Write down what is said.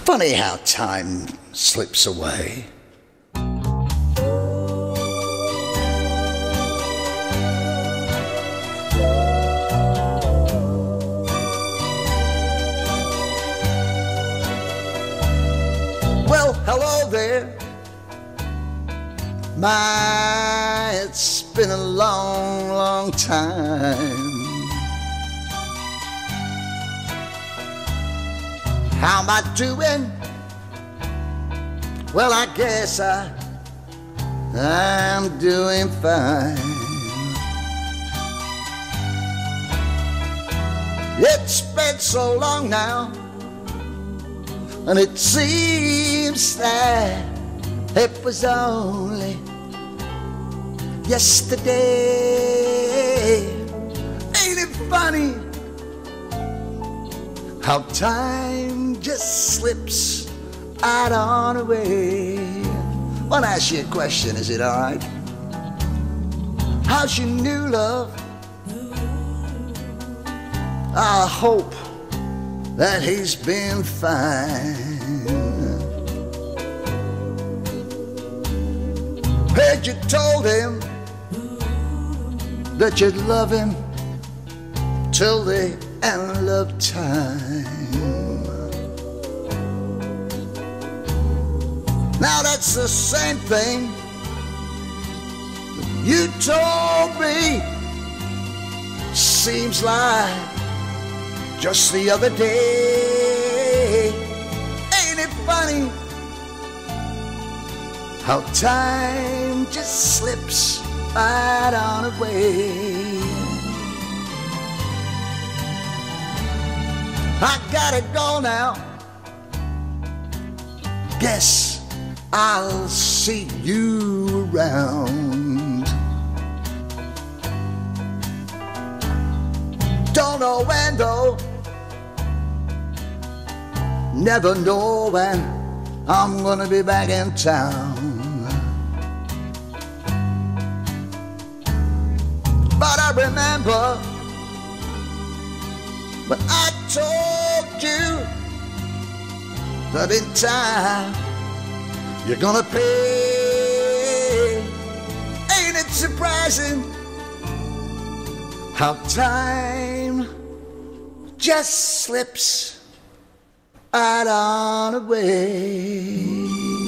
Funny how time slips away. Well, hello there. My, it's been a long, long time. How am I doing? Well, I guess I'm doing fine. It's been so long now, and it seems that it was only yesterday. Ain't it funny how time just slips right on away? I want to ask you a question, is it alright? How's your new love? I hope that he's been fine. Heard you told him that you'd love him till the end of time. Now that's the same thing you told me. Seems like just the other day. Ain't it funny how time just slips right on away? I gotta go now. Guess I'll see you around. Don't know when though, never know when I'm gonna be back in town. But I remember when I told you that in time you're gonna pay. Ain't it surprising how time just slips right on away?